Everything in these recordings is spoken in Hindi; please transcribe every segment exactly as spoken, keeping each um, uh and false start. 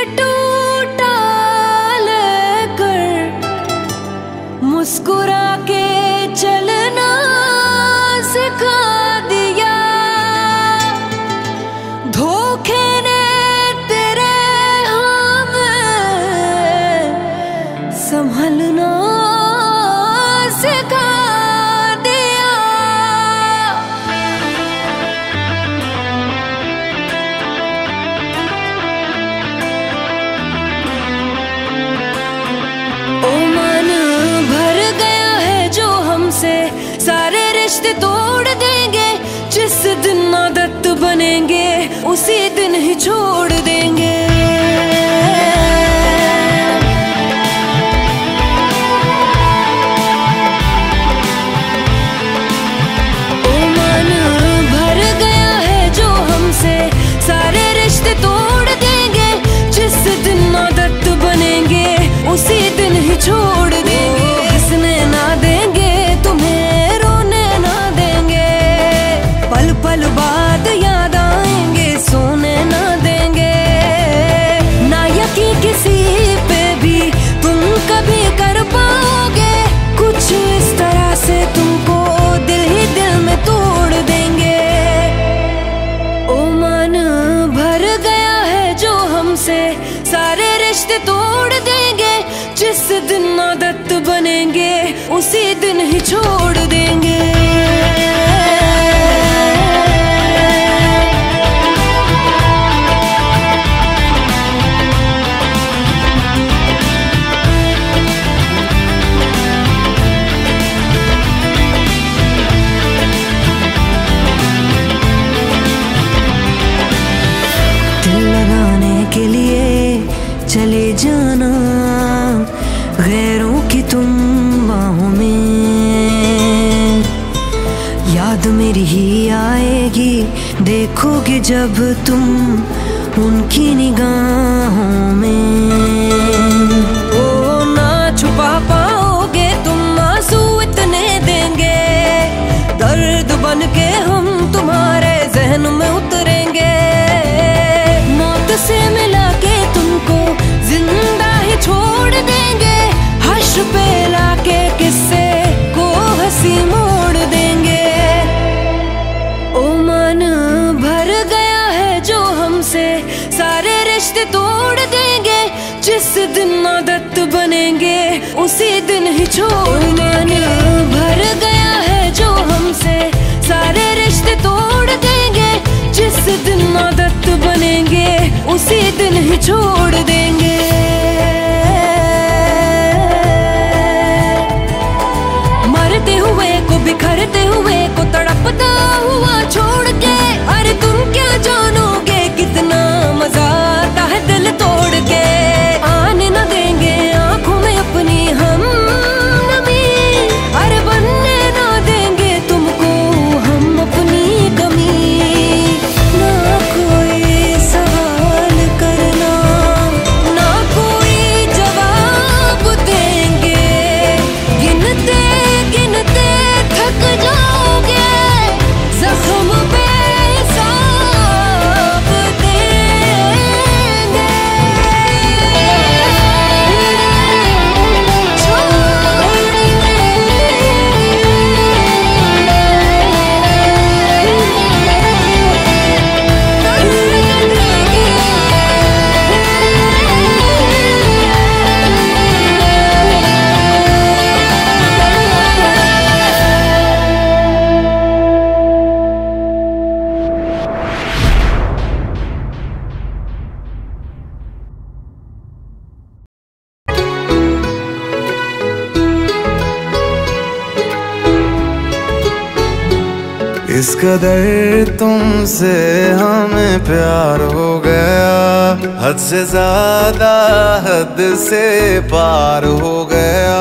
टूटा लेकर मुस्कुरा के चलना सिखा दिया। धोखे ने तेरे हमें संभलना सिखा दिया। ओ मन भर गया है जो हमसे, सारे रिश्ते तोड़ देंगे। जिस दिन आदत बनेंगे उसी दिन ही छोड़ देंगे। ओ मन भर गया है जो हमसे, सारे रिश्ते तोड़ देंगे। जिस दिन आदत बनेंगे उसी दिन ही छोड़ देंगे। हंसने ना देंगे तुम्हें, रोने ना देंगे, पल पल बाद याद आएंगे, सोने ना देंगे। ना यकीन किसी पे भी तुम कभी कर पाओगे, कुछ इस तरह से तुमको दिल ही दिल में तोड़ देंगे। ओ मन भर गया है जो हमसे, सारे रिश्ते तोड़ देंगे। जिस दिन आदत बनेंगे उसी दिन ही छोड़ देंगे। दिल लगाने के लिए चले जाना गैरों की तुम बाहों में, याद मेरी ही आएगी देखोगे जब तुम उनकी निगाहों में। ओ ना छुपा पाओगे तुम आंसू इतने देंगे, दर्द बन के हम तुम्हारे जहन में उतरेंगे। मौत से मिला के तुमको जिंदा ही छोड़ देंगे, हर्ष पे लाके किस्से को हंसी मोड़ देंगे। ओ मन भर गया है जो हमसे, सारे रिश्ते तोड़ देंगे। जिस दिन आदत बनेंगे उसी दिन ही छोड़ देंगे। भर गया है जो हमसे, सारे रिश्ते तोड़ देंगे। जिस दिन आदत बनेंगे उसी दिन ही छोड़ देंगे। मरते हुए को बिखरते हुए को तड़पता हुआ छोड़ के, अरे तुम क्या जानोगे कितना मजा आता है दिल तोड़ के। आने न देंगे आंखों में अपनी हम नमी, अरे बनने ना देंगे तुमको हम अपनी कमी। ना कोई सवाल करना, ना कोई जवाब देंगे, गिनते गिनते थक जाओगे, जख्म पे हिसाब देंगे। इस कदर तुमसे हमें प्यार हो गया, हद से ज्यादा हद से पार हो गया।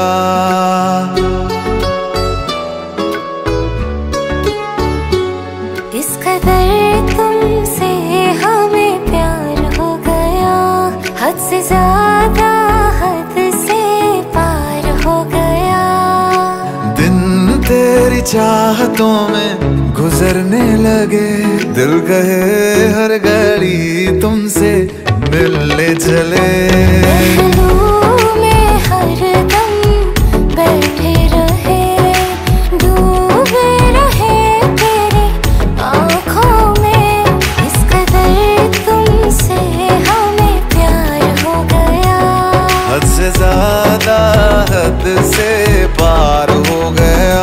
इस कदर तुमसे हमें प्यार हो गया, हद से ज्यादा हद से पार हो गया। दिन तेरी चाहतों में गुजरने लगे, दिल कहे हर घड़ी तुमसे मिल दिल ले चले। पहलू में हरदम बैठे रहे, डूबे रहे तेरी आँखों में। इस कदर तुमसे हमें प्यार हो गया, हद से ज्यादा हद से पार हो गया।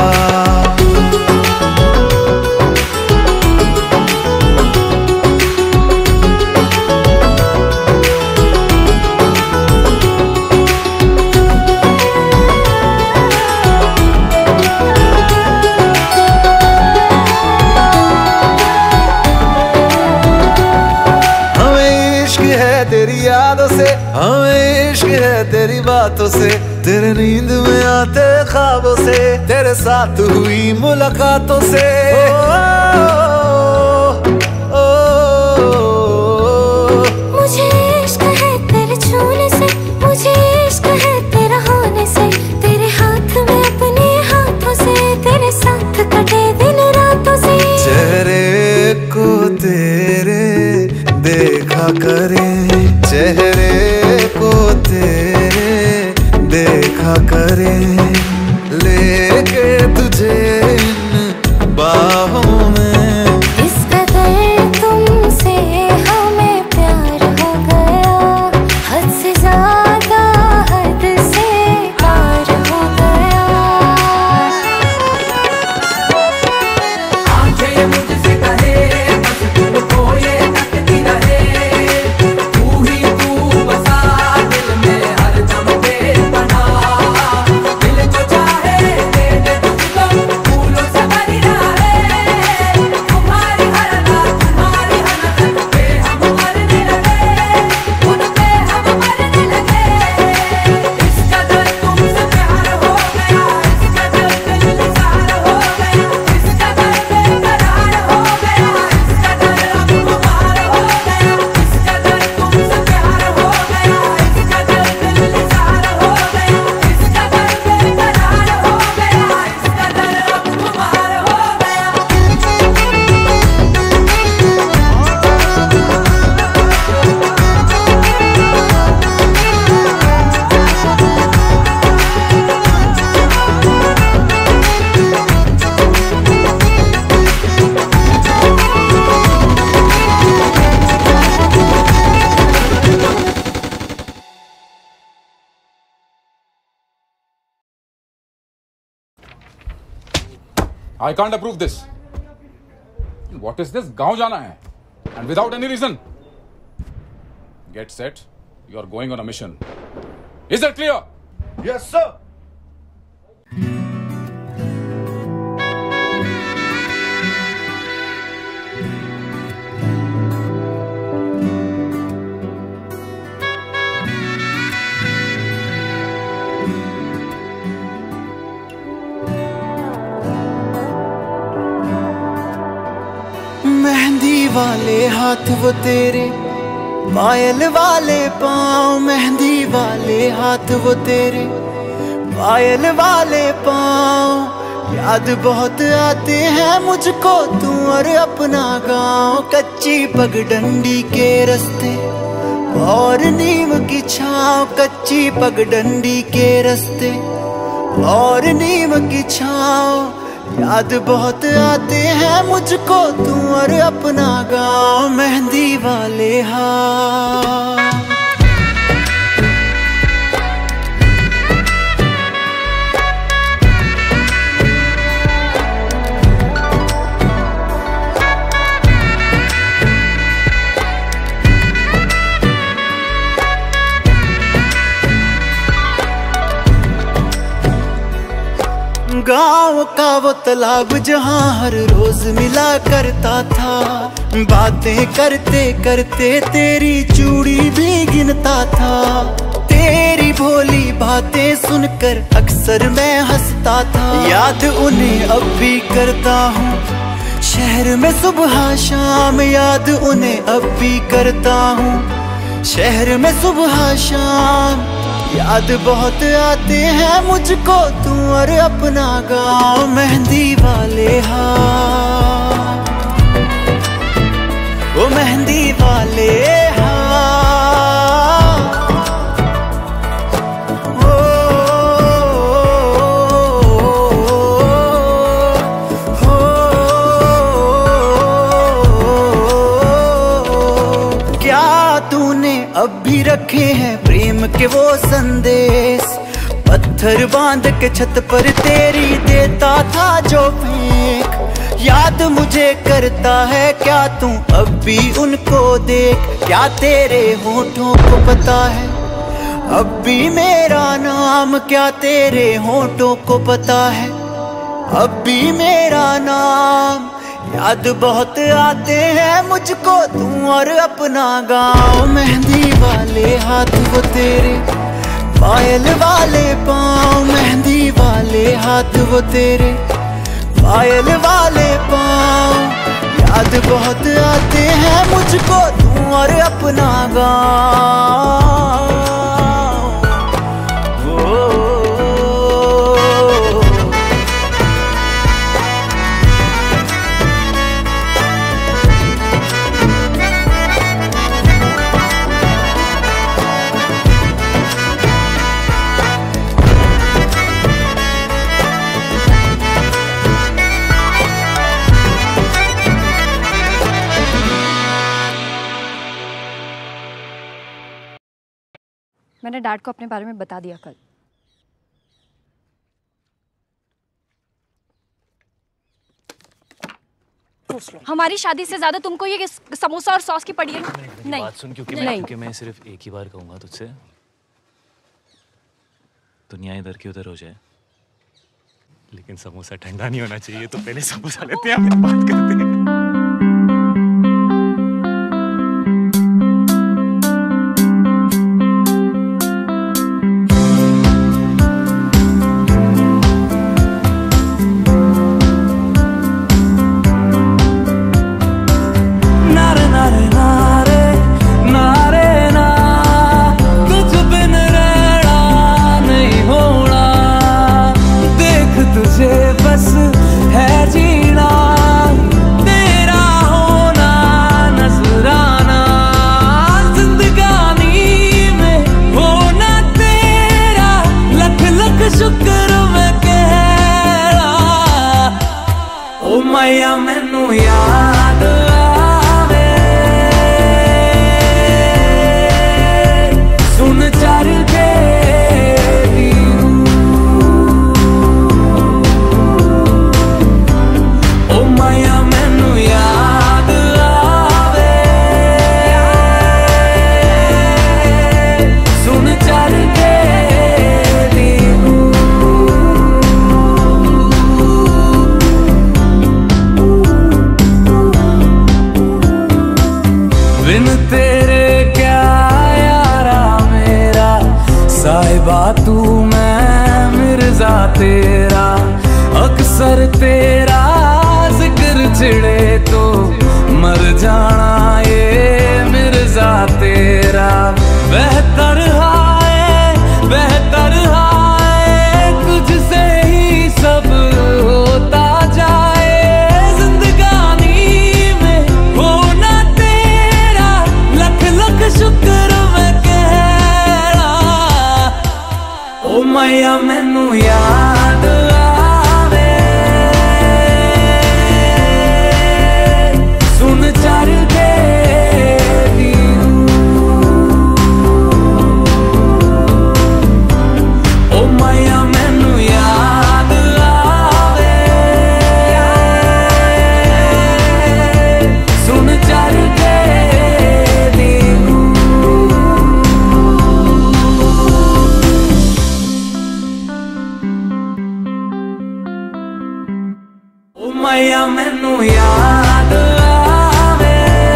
तेरी यादों से, हमें इश्क है तेरी बातों से, तेरे नींद में आते ख्वाबों से, तेरे साथ हुई मुलाकातों से। ओ, ओ, ओ, ओ, मुझे इश्क है तेरे छूने से, मुझे इश्क है तेरा होने से, तेरे हाथ में अपने हाथों से, तेरे साथ कटे दिन रातों से। चेहरे को तेरे देखा करे, चेहरे को तेरे देखा करे, लेके तुझे इन बाहों में। इस कदर तुमसे हमें प्यार हो गया, हद से ज्यादा हद से पार हो गया। आंखें मुझसे कहे बस तुमको ये तकती रहे, तू ही तू बसा दिल में हरदम बेपना। दिल जो चाहे दे दे तुझको, फूलों से भरी रहे, तुम्हारी हर रात तुम्हारी हर रात पे हम मरने लगे, उन पे हम मरने लगे। इस कदर तुमसे प्यार हो गया, इस कदर दिल निसार हो गया, इस कदर बेकरार हो गया, इस कदर अब खुमार हो गया, इस कदर तुमसे प्यार हो गया, इस कदर दिल निसार हो गया, इस कदर बेकरार हो गया, इस कदर अब खुमार हो गया। I can't approve this. What is this? गांव जाना है and without any reason. Get set. You are going on a mission. Is that clear? Yes sir. Mehndi वाले हाथ वो तेरे, पायल वाले पाँव। मेहंदी वाले हाथ वो तेरे, पायल वाले पाँव। याद बहुत आते हैं मुझको तू और अपना गाँव। कच्ची पगडंडी के रास्ते और नीम की छाँव, कच्ची पगडंडी के रास्ते और नीम की छाँव। याद बहुत आते हैं मुझको तू और अपना गाँव। मेहंदी वाले हाथ। गाँव का वो तालाब जहाँ हर रोज मिला करता था, बातें करते करते तेरी चूड़ी भी गिनता था। तेरी भोली बातें सुनकर अक्सर मैं हंसता था। याद उन्हें अब भी करता हूँ शहर में सुबह शाम, याद उन्हें अब भी करता हूँ शहर में सुबह शाम। याद बहुत आते हैं मुझको तू और अपना गाँव। मेहंदी वाले हाथ, ओ मेहंदी वाले हाथ। ही रखे हैं प्रेम के वो संदेश। पत्थर बांध के छत पर तेरी देता था जो फेंक, याद मुझे करता है क्या तू अब भी उनको देख। क्या तेरे होठों को पता है अब भी मेरा नाम, क्या तेरे होठों को पता है अब भी मेरा नाम। याद बहुत आते हैं मुझको तू और अपना गाँव। मेहंदी वाले हाथ वो तेरे, पायल वाले पाँव। मेहंदी वाले हाथ वो तेरे, पायल वाले पाँव। याद बहुत आते हैं मुझको तू और अपना गाँव। मैंने डैड को अपने बारे में बता दिया कल। हमारी शादी से ज्यादा तुमको ये समोसा और सॉस की पड़ी है। नहीं बात सुन, क्योंकि मैं क्योंकि मैं सिर्फ एक ही बार कहूंगा तुझसे, दुनिया इधर की उधर हो जाए लेकिन समोसा ठंडा नहीं होना चाहिए। तो पहले समोसा लेते हैं, फिर बात करते हैं। मैया मैनू याद आवे, सुन चर के ओ मैया मैनू याद आवे, सुन चर के बिन तेरे क्या यारा मेरा, साहिबा तू मैं मिर्जा तेरा। अक्सर तेरा जिक्र छिड़े तो मर जाना ये मिर्जा तेरा। बेहतर हाय बेहतर हाय तुझसे ही सब होता जाए। जिंदगानी में होना तेरा लख लख शुक्र मैं कह रहा। ओ मैया मैनू याद आवे, सुन चर के ओ मैया मैनू याद आवे, सुन चर के ओ मैया मैनू याद आवे।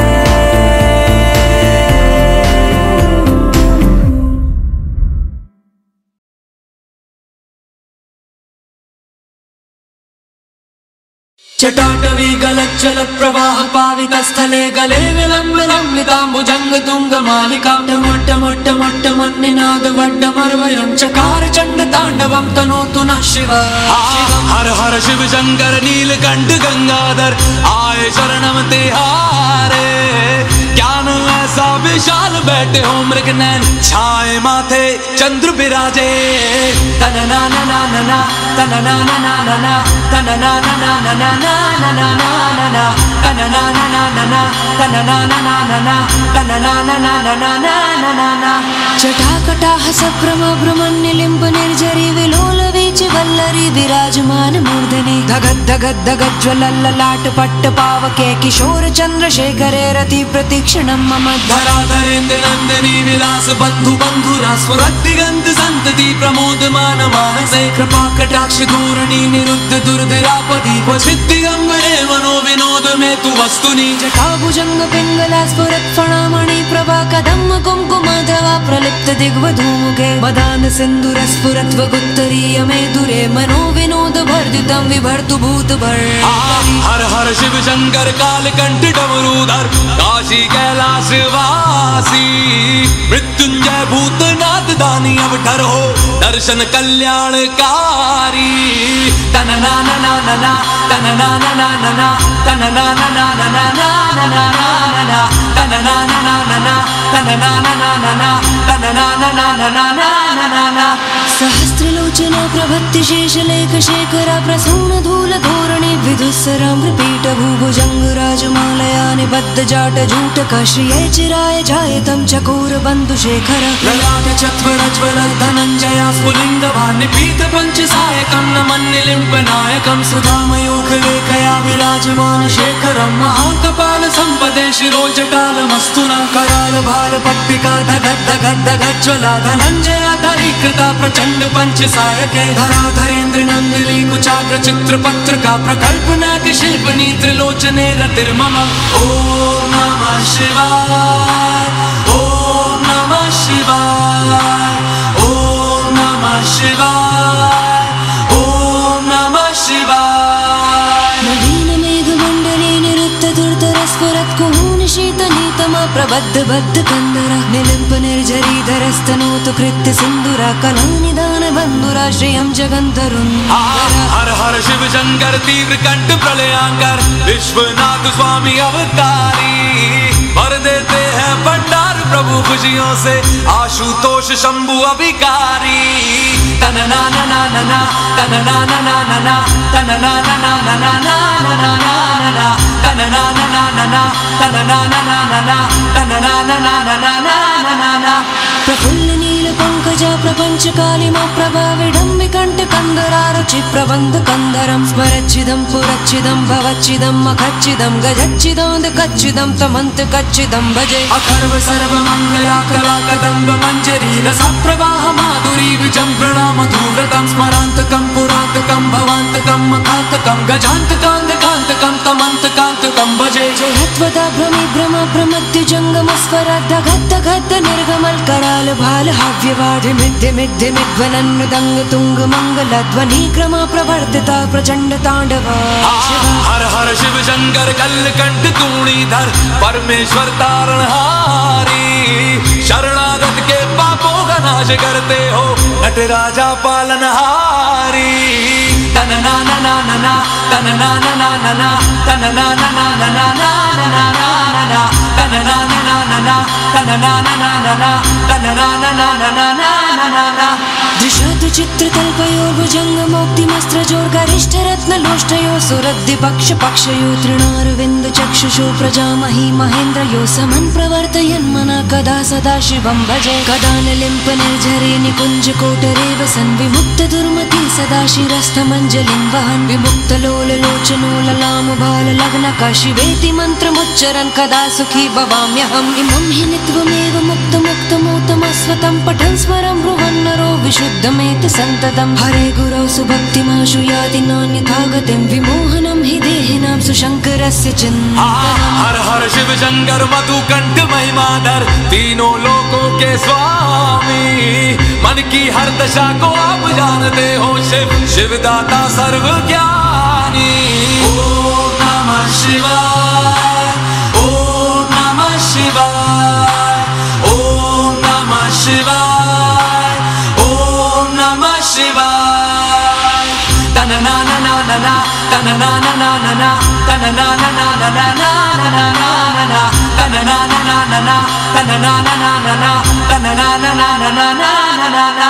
चटाटवी गलत चलत प्रवाह पावित स्थले गले विलंब लंबिताम्बुजंग तुंग मालिका। मोट्ट मोट्ट मोट्ट मन्निनाद वड्डमर्वयं चकार चंड तांडवं तनोतु नः शिवा। हर हर शिव शंकर नीलकंठ गंगाधर आए शरणम तिहारे। ज्ञान ऐसा विशाल बैठे हो मृग नैन छाए माथे चंद्र बिराजे। तनना नना नना तनना नना नना तनना नना नना नना नना तनना नना नना जटाकटाह सभ्रमभ्रमण्यलिम्ब निर्झरी विलोलवीच वल्लरी विराजमान मूर्धनि धगद् धगद् धगज्ज्वलल्ललाट पट्टपावके किशोर चन्द्रशेखरे रति प्रतीक्षणं मम धराधरेन्द्र नन्दिनी विलास बन्धु बन्धुरा स्फुरद्दिगन्त सन्तति प्रमोदमान मानसे कृपा कटाक्ष धोरणी निरुद्ध दुर्धरापदि क्वचिद्दिगम्बरे मनो विनोद मे तु वस्तुनि जटाभुजंग पिंगला स्फुरत् फणामणि प्रभा कदम्ब कुङ्कुमधवा प्रलिप्त दिग्वधूमुखे मदान सिन्दूर स्फुरत् वगुत्तरीय मे दुरे मनो विनोद वर्धितं विभर्तु भूत भर हर हर शिव शंकर कालकंठ डमरूधर काशी कैलाश वासी मृत्युंजय भूतनाथ दानी अवठर हो दर्शन कल्याणकारी तनना ना ना ना ना तनना ना ना ना ना तनना ना ना ना ना ना ना ना तनना ना ना ना ना तनना ना ना ना ना तनना ना ना ना ना ना ना सहस्रलोचना प्रभत्ति शेषलेख शेखरा प्रसून धूल धोरणी विदुस्सराम्रपीठ भूभुजंग राजमालया निबद्ध जाट जूटक श्रिये चिराय जायतं चकोर बंधु शेखर ललाट चत्वरज्वल धनञ्जया स्फुलिंग भानि पीत पंच सायकं नमन्निलिम्ब नायकं सुधामयोग लेखया विराजमान शेखरं महाकपाल संपदे शिरोजटालमस्तुना कराल भाल पट्टिका धगद् धगद् धगज्ज्वला धनञ्जया धरीकृता प्रचंड पंच सायके धराधरेन्द्र नंदिनी कुचाग्र चित्र पत्रिका प्रकल्पना के शिल्पनी त्रिलोचने रतिर्मम ओम नमः शिवाय ओम नमः शिवाय ओम नमः शिवाय ओम नमः शिवाय नवीन मेघ मंडली निरुद्ध दुर्धर स्फुरत् कुहून शीत नीतम प्रबद्ध बद्ध कंदरा निलिम्प निर्झरी धरस्तनोतु कृत्य सिंधुरा कलानिदान बंधुरा श्रियं जगंतरुन् हर हर शिव शंकर तीव्र कंठ प्रलयांकर विश्वनाथ स्वामी अवतारी भर देते हैं भंडार प्रभु खुशियों से आशुतोष शंभु अभिकारी तनना ना ना ना ना तनना ना ना ना ना तनना ना ना ना ना ना ना ना तनना ना ना ना ना तनना ना ना ना ना तनना ना ना ना ना ना ना प्रफुल्ल नील पंकजा प्रपंच कालिमा प्रभा विडम्बिकंठ कंदरारुचि प्रबंध कंदरं स्मरच्चिदं पुरच्चिदं भवच्चिदं मखच्चिदं गजच्चिदं कच्चिदं तमंत कच्चिदं भजे अथर्व सर्व मंगला कला कदम्ब मंजरी रस प्रवाह माधुरी विजंभृणा मधुव्रतं स्मरांतकं पुरांतकं भवांतकं मखांतकं गजांतकांतकांतकं तमंतकांतकं भजे जयत्वदा भ्रमि भ्रम प्रमद्य जंगम स्फुरद् धगद् धगद् निर्गमल कराल भाल हाव्यवाढि मिद्य मिद्य मिद्वलन मृदंग तुंग मंगल ध्वनि क्रम प्रवर्तिता प्रचंड तांडवा हर हर शिव शंकर कलकंठ तूणीधर परमेश्वर तारणहारी शरणागत के पापों का नाश करते हो नटराजा पालनहारी तनना ना ना ना ना तनना ना ना ना ना तनना ना ना ना ना ना ना ना तनना ना ना ना ना तनना ना ना ना ना तनना ना ना ना ना ना ना दिशतु चित्रकल्पयो भुजङ्गमोक्तिमस्त्र जोर्गरिष्ठ रत्नलोष्टयो सुरद्धि पक्ष पक्षयो तृणारविन्द चक्षुषो प्रजामही महेन्द्रयो समन् प्रवर्तयन् मना कदा सदा शिवं भजे कदा निलिम्प निर्झरे निकुञ्ज कोटरे वसन् विमुक्त दुर्मति सदा शिरस्थमञ्जलिं वहन् विमुक्त लोल लोचनो ललाम बाल लग्नक शिवेति मन्त्रमुच्चरन् कदा सुखी भवाम्यहम् इमं हि नित्वमेव मुक्त मुक्तमोतमस्वतं पठन् स्मरं ब्रुवन् नरो विशुद्धमेत संततं हरे गुरौ सुभक्तिमाशु याति नान्यथा गतिं विमोहनं हि देहिनां सुशंकरस्य चिन्तनम् हर हर शिव शंकर मधुकंठ महिमाधर तीनों लोकों के स्वामी मन की हर दशा को आप जानते हो शिव शिवदाता सर्वज्ञानी ओम नमः शिवाय ओम नमः शिवाय ओम नमः शिवाय ओम नमः शिवाय तनना ना ना ना ना तनना ना ना ना ना तनना ना ना ना ना ना ना ना तनना ना ना ना ना तनना ना ना ना ना तनना ना ना ना ना ना ना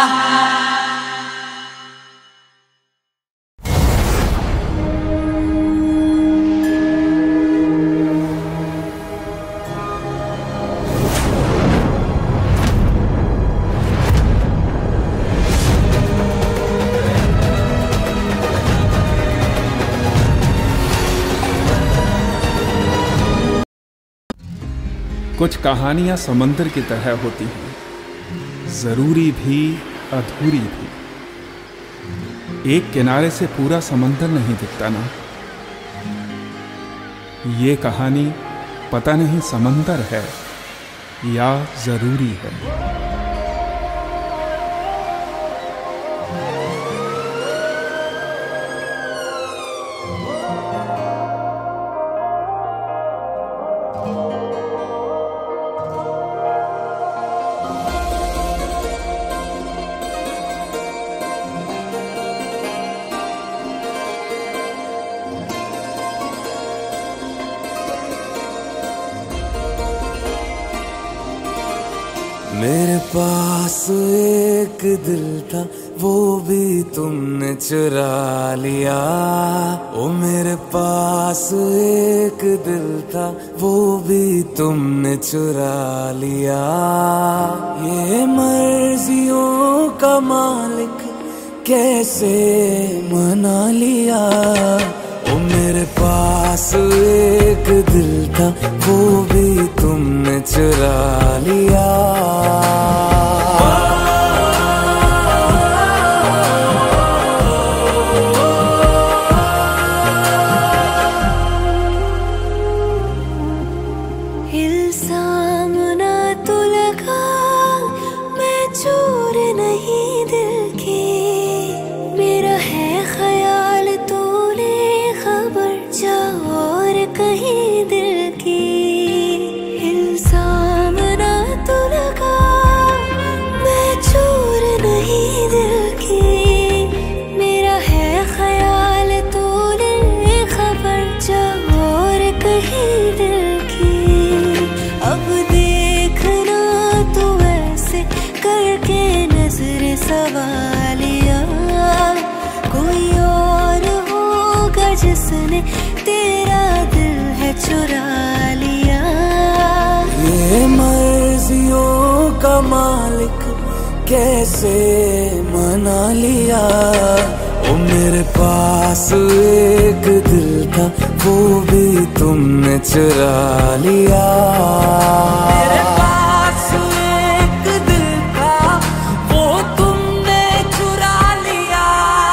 कुछ कहानियां समंदर की तरह होती हैं, जरूरी भी अधूरी भी। एक किनारे से पूरा समंदर नहीं दिखता ना। ये कहानी पता नहीं समंदर है या जरूरी है। मेरे पास एक दिल था, वो भी तुमने चुरा लिया। ओ मेरे पास एक दिल था, वो भी तुमने चुरा लिया। ये मर्जियों का मालिक कैसे मना लिया। ओ मेरे पास एक दिल था, वो भी तुमने चुरा लिया। इल्जाम ना तो लगा, मैं चोर नहीं दिल की। मेरा है ख्याल तूने खबर जा और कहीं दिल की। इल्जाम ना तो लगा, मैं चोर नहीं दिल की। मेरा है ख्याल तूने खबर जा और कहीं दिल की। अब देखना तो ऐसे करके नजर सवालिया, कोई और होगा जिसने तेरा दिल है चुरा लिया। ये मर्जियों का मालिक कैसे मना लिया। ओ मेरे पास एक दिल था, वो भी तुमने चुरा लिया। मेरे पास एक दिल था, वो तुमने चुरा लिया।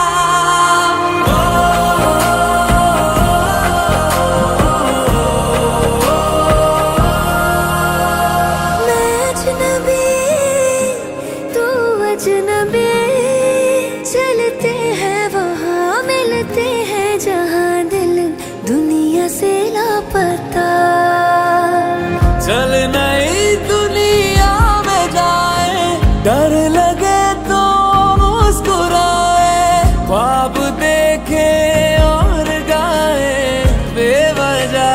मैं अजनबी, तू अजनबी, चलते हैं वहाँ मिलते हैं जहाँ दिल दुनिया से लापता। चल नई दुनिया में जाए, डर लगे तो मुस्कुराए। ख्वाब देखे और गाए बेवजह।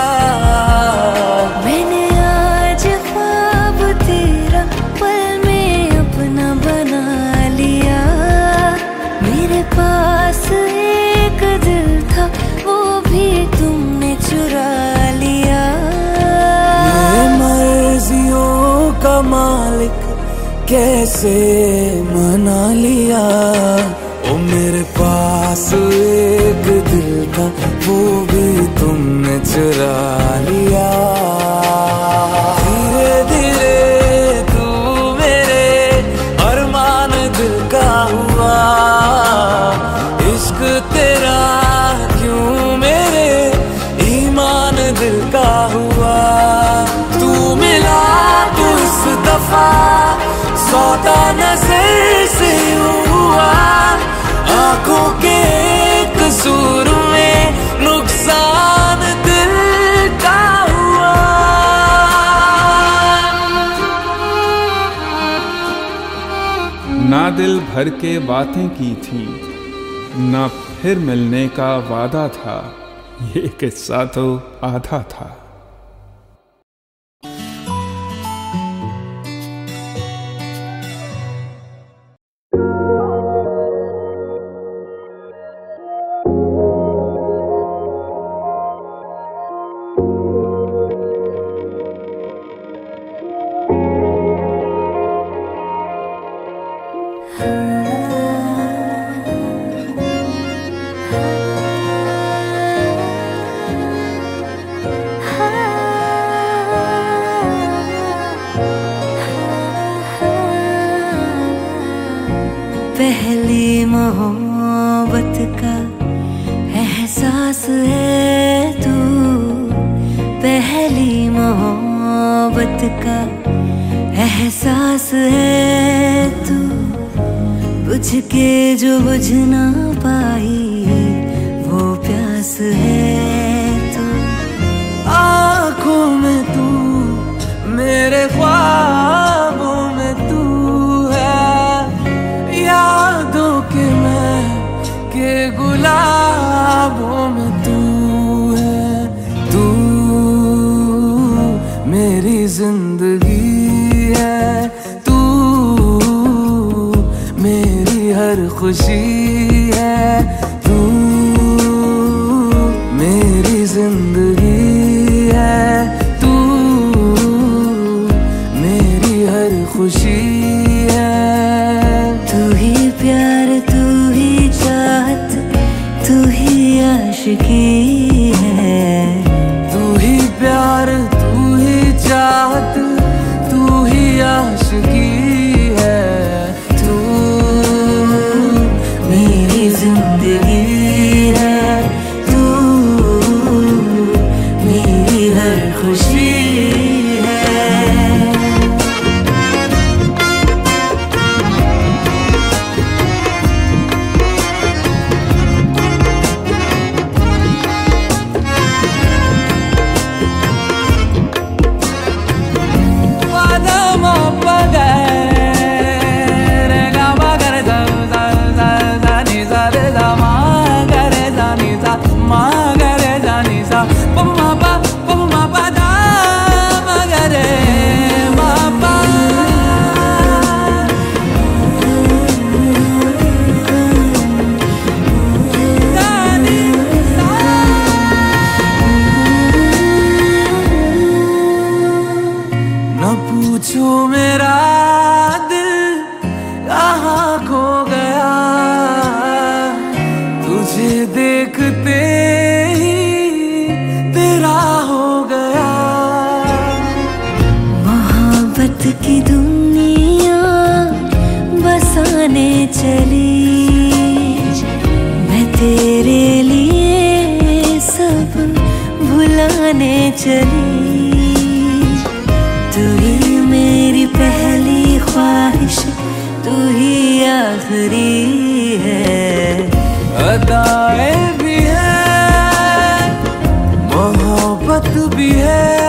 मैंने आज ख्वाब तेरा पल में अपना बना लिया। मेरे पास एक दिल था, वो भी तुमने चुरा लिया। ये मर्जियों का मालिक कैसे मना लिया। ओ मेरे पास एक दिल था, वो भी तुमने चुरा लिया। धीरे धीरे तू मेरे अरमान दिल का हुआ। इश्क तेरा क्यों मेरे ईमान दिल का हुआ। तू मिला तो इस दफा सौदा नजर से हुआ। आंखों के कसूर में नुकसान दिल का हुआ। ना दिल भर के बातें की थी, ना फिर मिलने का वादा था। ये किस्सा तो आधा था। हाँ मोहब्बत का एहसास है तू, पहली मोहब्बत का एहसास है तू, बुझ के जो बुझ ना पाई वो प्यास है तू। आँखों में तू, मेरे ख्वाबों में तू है, यादों के मैं के गुलाबों में तू है। तू मेरी जिंदगी है, तू मेरी हर खुशी है, तू मेरी जिंदगी है, तू मेरी हर खुशी है। तू ही प्यार, तू ही चाहत, तू ही आशिकी है। तू ही प्यार, तू ही चाहत, तू ही आशिकी है। तू मेरी जिंदगी है, तू मेरी हर खुशी है। न पूछो मेरा दिल कहाँ खो गया, तुझे देखते ही तेरा हो गया। मोहब्बत की दुनिया बसाने चली, मैं तेरे लिए सब भुलाने चली। तू ही मेरी पहली ख्वाहिश, तू ही आखिरी है। अदाएं भी है, मोहब्बत भी है,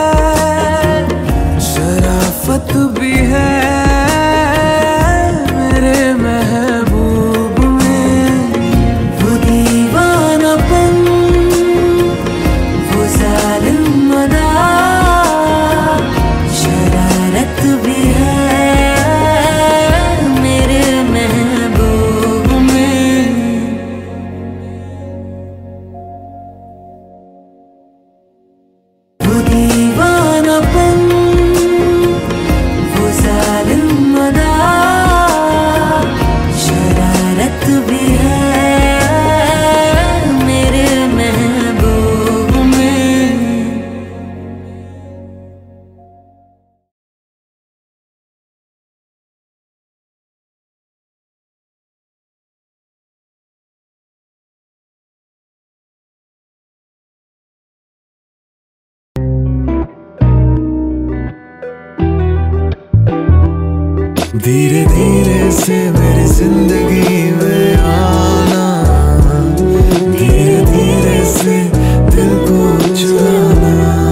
शराफत भी है मेरे महबूब में। वो दीवानापन, वो जालिम अदा, शरारत भी है मेरे महबूब में। वो दीवानापन, वो जालिम अदा, शरारत भी है मेरे महबूब में। धीरे धीरे से मेरी जिंदगी में आना, धीरे धीरे से दिल को चुराना।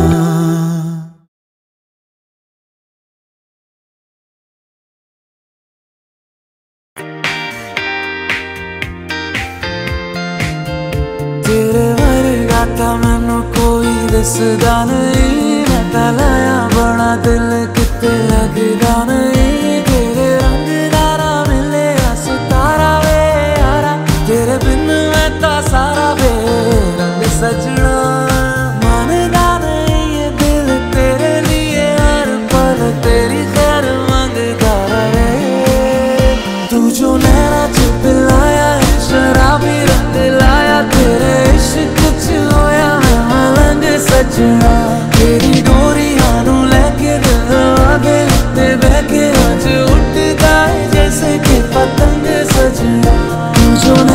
तेरे वर्गा था मैनू कोई दसदा नहीं, मैं तां लाया बड़ा दिल किते लगदा नहीं। तेरे रंग दारा मिले सितारा वे यारा, तेरे बिन मैं तां सारा वे रंग सजना। मानदा नहीं ये दिल तेरे लिए, हर पल तेरी खैर मंगदा रहे। तू जो नैना च पिलाया है शराबी रंग लाया, तेरे इश्क च होया मैं मलंग सजना। तेरी डोरियां नू लेके दिल आगे ते बह के आज उठदा है जैसे कि पतंग सजना। तू जो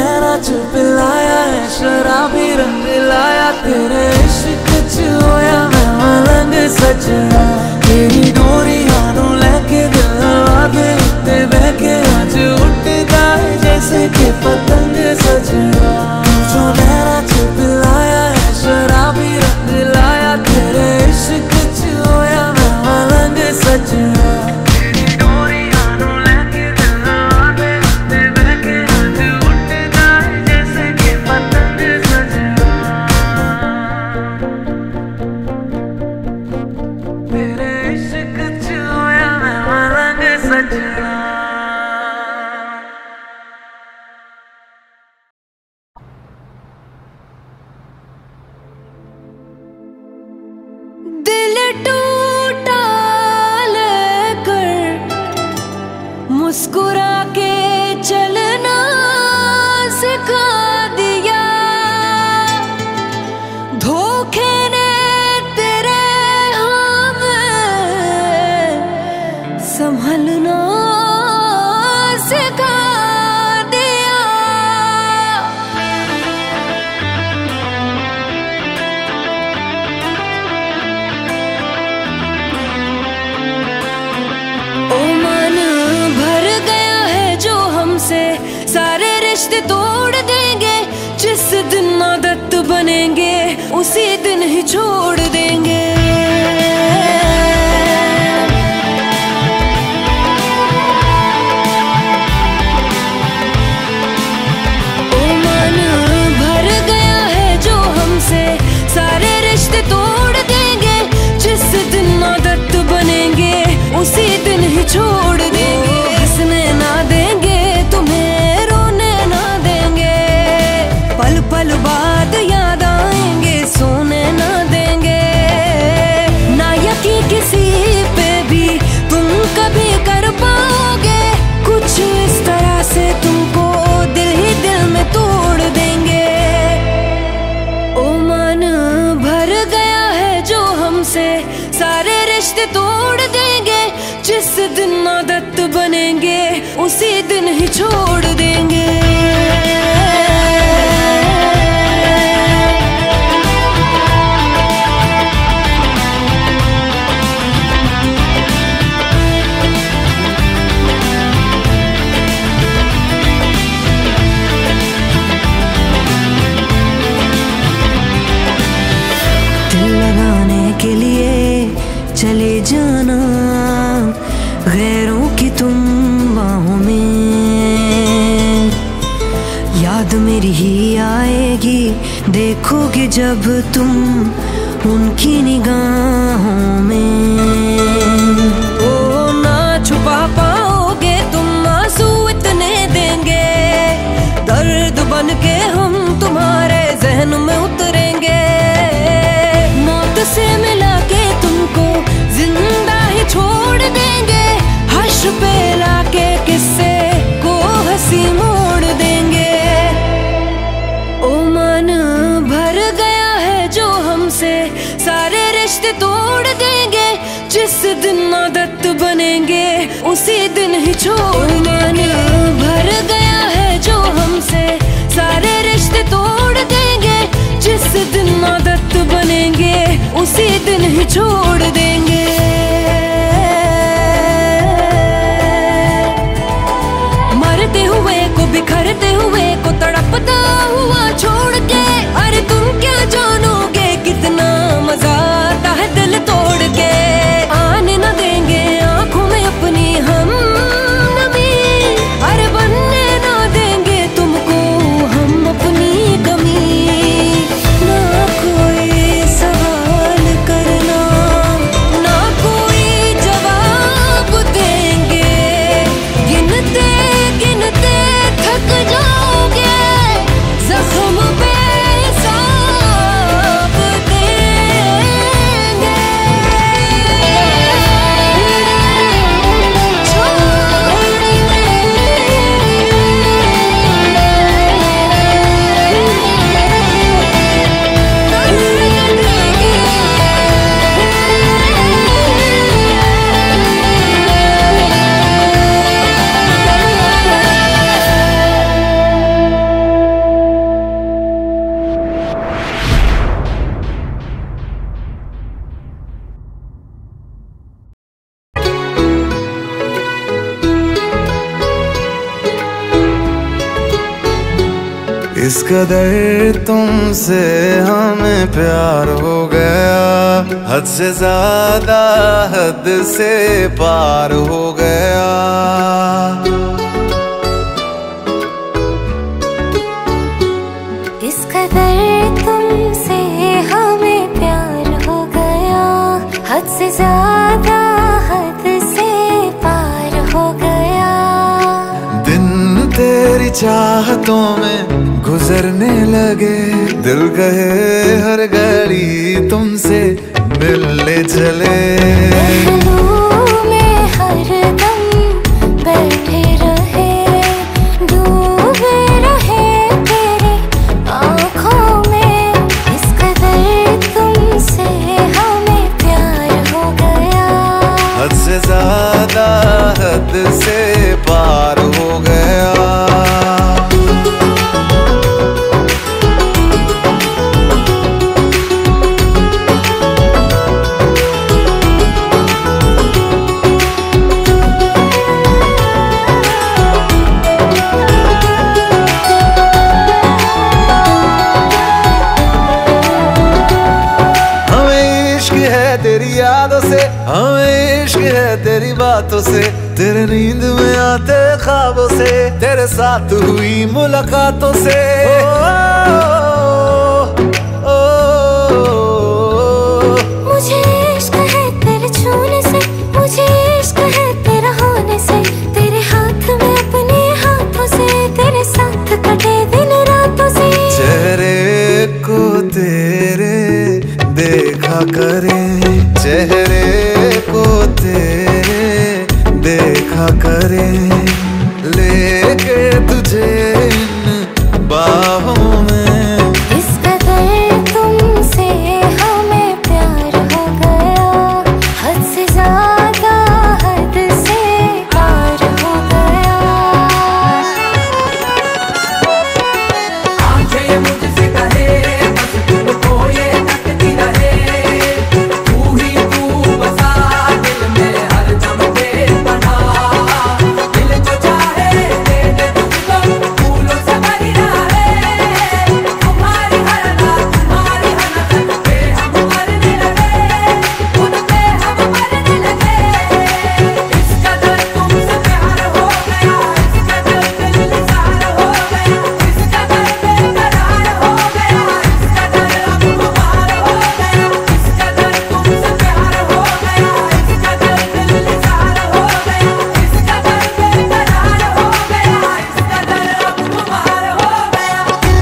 नैना च पिलाया है शराबी रंग लाया तेरे इश्क च होया मैं मलंग सजना तेरी डोरी हाथों लेके दिल आधे उत्ते बह के आज उठदा है जैसे कि पतंग सजना जो नैना च पिलाया है शराबी रंग लाया तेरे इश्क च होया मैं मलंग सजना दिल टूटा लेकर मुस्कुरा के चलना सिखा दिया धोखे ने तेरे हम संभलना सिखा दिया ओ मन भर गया है जो हमसे सारे रिश्ते तोड़ देंगे जिस दिन आदत बनेंगे उसी दिन ही छोड़ देंगे ओ मन भर गया है जो हमसे सारे रिश्ते तोड़ देंगे जिस दिन आदत बनेंगे उसी दिन ही छोड़ देंगे हंसने ना देंगे तुम्हें रोने ना देंगे पल पल बाद याद आएंगे सोने ना देंगे ना यकीन किसी पे भी तुम कभी कर पाओगे कुछ इस तरह से तुमको दिल ही दिल में तोड़ देंगे ओ मन भर गया है जो हमसे सारे रिश्ते तोड़ देंगे जिस दिन आदत बनेंगे उसी दिन ही छोड़ देंगे दिल लगाने के लिए चले जाना गैरों की तुम बाहों में याद मेरी ही आएगी देखोगे जब तुम उनकी निगाहों में ओ ना छुपा पाओगे तुम आंसू इतने देंगे दर्द बन के हम तुम्हारे जहन में उतरेंगे मौत से मिला के तुमको जिंदा ही छोड़ देंगे हर्ष पे लाके किस्से को हंसी मोड़ देंगे ओ मन भर गया है जो हमसे सारे रिश्ते तोड़ देंगे जिस दिन आदत बनेंगे उसी दिन ही छोड़ मन भर गया है जो हमसे सारे रिश्ते तोड़ देंगे जिस दिन आदत बनेंगे उसी दिन ही छोड़ देंगे मरते हुए को बिखरते हुए को तड़पता हुआ छोड़ के अरे तुम क्या जानोगे कितना मजा आता है दिल तोड़ के आने न देंगे आंखों में अपनी हम नमी अरे बनने ना देंगे तुमको इस कदर तुमसे हमें प्यार हो गया, हद से ज्यादा हद से पार हो गया। इस कदर तुमसे हमें प्यार हो गया, हद से ज्यादा हद से पार हो गया। दिन तेरी चाहतों में गुजरने लगे, दिल कहे हर घड़ी तुमसे मिलने चले। पहलू में हरदम बैठे रहे, डूबे रहे तेरी आँखों में। इस कदर तुमसे हमें प्यार हो गया, हद से ज्यादा हद से पार हो गया। तेरी यादों से हमें इश्क है, तेरी बातों से, तेरे नींद में आते ख्वाबों से, तेरे साथ हुई मुलाकातों से। ओ, ओ, ओ, ओ, मुझे इश्क है तेरे छूने से, मुझे इश्क है तेरा होने से, तेरे हाथ में अपने हाथों से, तेरे साथ कटे दिन रातों से। चेहरे को तेरे देखा करे, चेहरे को तेरे देखा करे, लेके तुझे इन बाहों में। इस कदर तुमसे हमें प्यार हो गया, हद से ज्यादा हद से पार हो गया। आंखें मुझसे कहे बस तुमको ये तकती रहे, तू ही तू बसा दिल में हरदम बेपना। दिल जो चाहे दे दे तुझको, फूलों से भरी रहे, तुम्हारी हर रात तुम्हारी हर रात पे हम मरने लगे, खुद पे हम मरने लगे। इस कदर तुमसे प्यार हो गया, इस कदर दिल निसार हो गया, इस कदर बेकरार हो गया, इस कदर अब खुमार हो गया, इस कदर तुमसे प्यार हो गया, इस कदर दिल निसार हो गया, इस कदर बेकरार हो गया, इस कदर अब खुमार हो गया।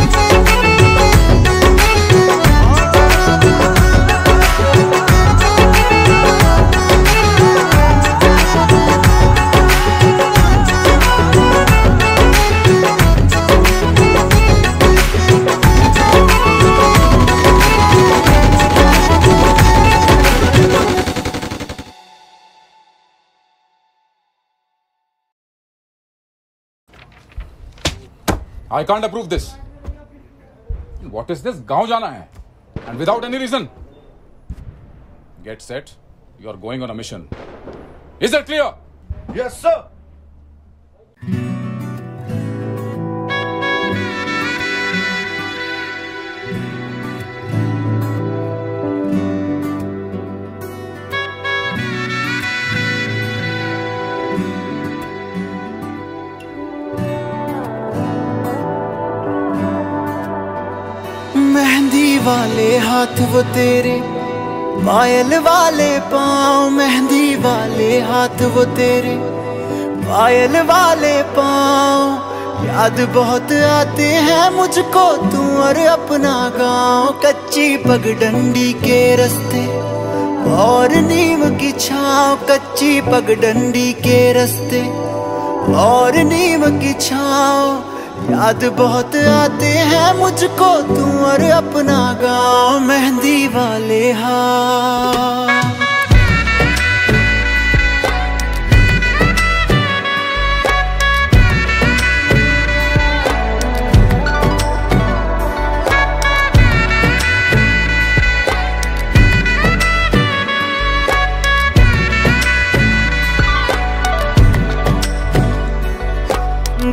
I can't approve this. What is this? गांव जाना है, and without any reason. Get set. You are going on a mission. Is that clear? Yes, sir. Mehndi वाले हाथ वो तेरे, पायल वाले पाँव। मेहंदी वाले हाथ वो तेरे, पायल वाले पाँव। याद बहुत आते हैं मुझको तू और अपना गाँव। कच्ची पगडंडी के रास्ते और नीम की छाँव, कच्ची पगडंडी के रास्ते और नीम की छाँव। याद बहुत आते हैं मुझको तू और अपना गाँव। मेहंदी वाले हाथ।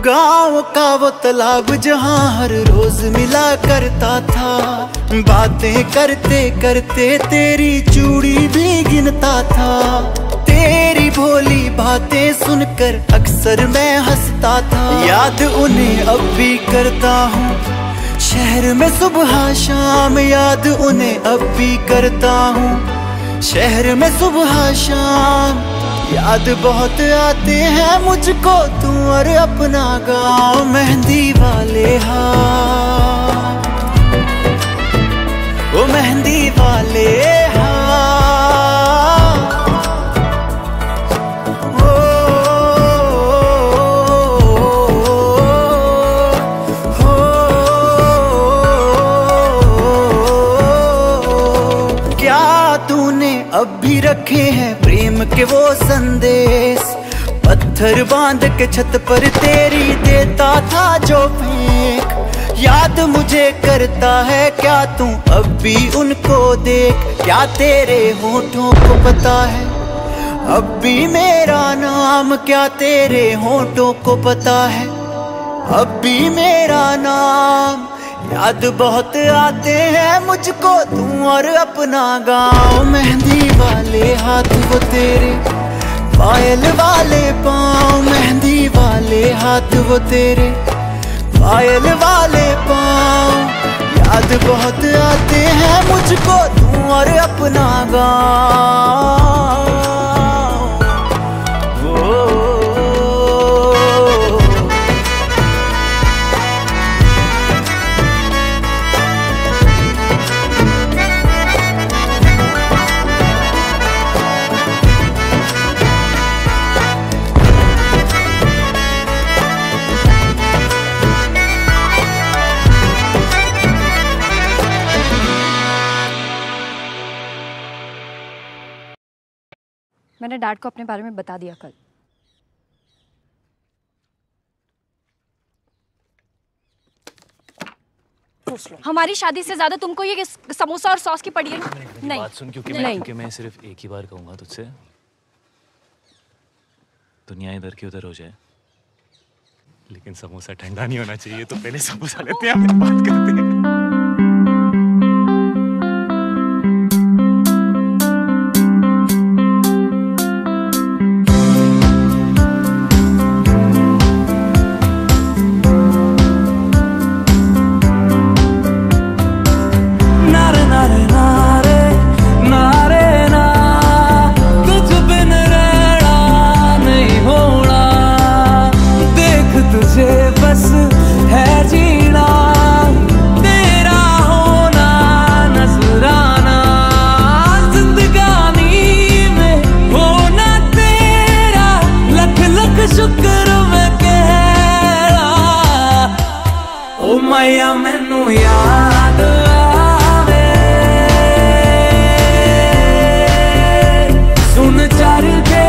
गांव का वो तालाब जहां हर रोज मिला करता था, बातें करते करते तेरी चूड़ी भी गिनता था। तेरी भोली बातें सुनकर अक्सर मैं हंसता था, याद उन्हें अब भी करता हूँ शहर में सुबह शाम, याद उन्हें अब भी करता हूँ शहर में सुबह शाम। याद बहुत आते हैं मुझको तू और अपना गाँव मेहंदी वाले हाथ, ओ मेहंदी वाले अब भी रखे हैं प्रेम के वो संदेश, पत्थर बांध के छत पर तेरी देता था जो फेंक। याद मुझे करता है क्या तू अब भी उनको देख, क्या तेरे होठों को पता है अब भी मेरा नाम, क्या तेरे होठों को पता है अब भी मेरा नाम। याद बहुत आते हैं मुझको तू और अपना गाँव, मेहंदी वाले हाथ वो तेरे, पायल वाले पाँव, मेहंदी वाले हाथ वो तेरे, पायल वाले पाँव। याद बहुत आते हैं मुझको तू और अपना गाँव। मैंने डैड को अपने बारे में बता दिया कल। हमारी शादी से ज्यादा तुमको ये समोसा और सॉस की पड़ी है। नहीं बात सुन, क्योंकि मैं क्योंकि मैं सिर्फ एक ही बार कहूंगा तुझसे, दुनिया इधर की उधर हो जाए लेकिन समोसा ठंडा नहीं होना चाहिए। तो पहले समोसा लेते हैं, फिर बात करते हैं। मैया मैनू याद आवे, सुन चर के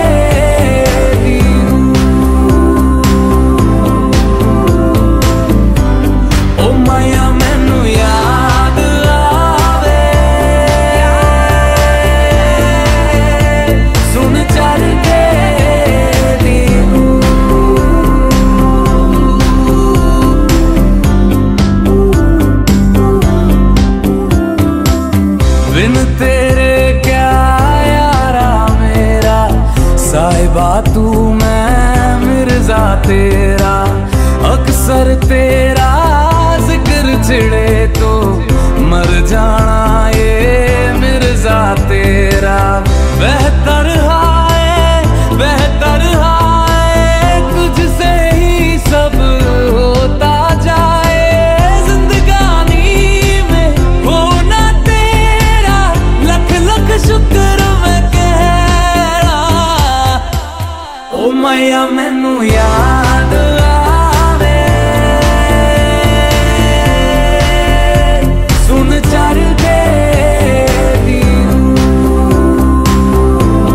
ओ मैया मैनू याद आवे, सुन चर के बिन तेरे क्या यारा मेरा, साहिबा तू मैं मिर्जा तेरा, अक्सर तेरा जिक्र छिड़े तो मर जाना ये मिर्जा तेरा। बेहतर हाय बेहतर हाय तुझसे ही सब होता जाए, जिंदगानी में होना तेरा लख लख शुक्र मैं कह रहा। ओ मैया मैनू याद आवे, सुन चर के